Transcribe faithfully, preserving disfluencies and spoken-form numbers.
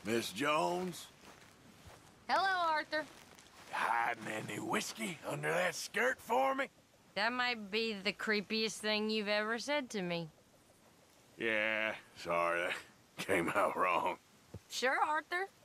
Miss Jones? Hello, Arthur. Hiding any whiskey under that skirt for me? That might be the creepiest thing you've ever said to me. Yeah, sorry, that came out wrong. Sure, Arthur.